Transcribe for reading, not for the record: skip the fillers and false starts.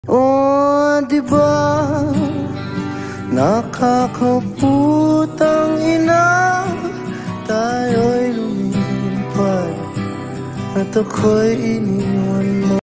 Oh, diba nakakaputang ina, tayo'y lumilipad at ako'y iniwan mo.